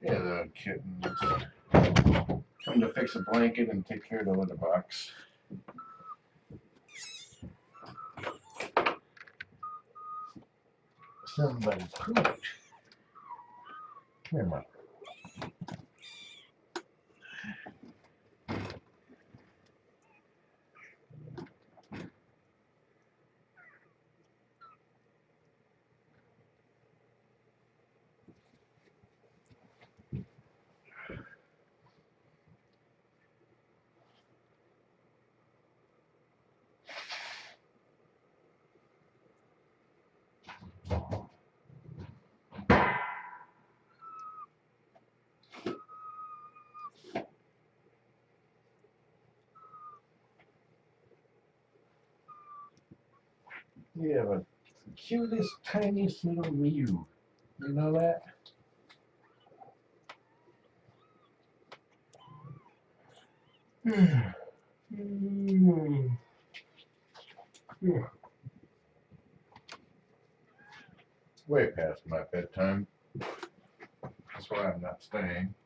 Yeah, the kittens come to fix a blanket and take care of the litter box. Somebody pooped. Come here, Mom. You have a cutest, tiniest little Mew. You know that? Way past my bedtime. That's why I'm not staying.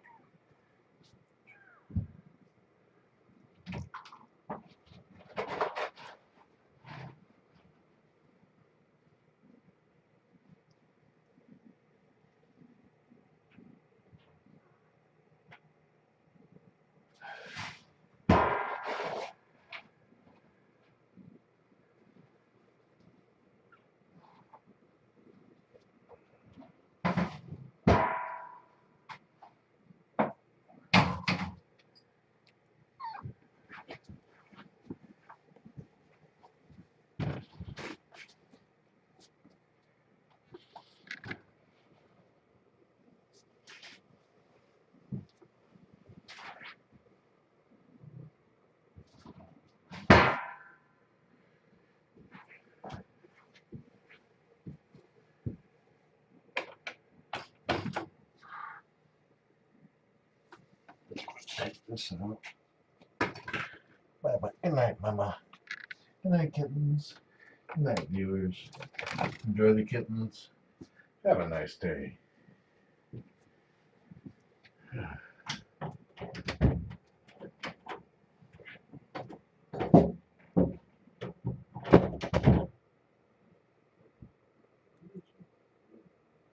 Check this out. Bye bye. Good night, Mama. Good night, kittens. Good night, viewers. Enjoy the kittens. Have a nice day.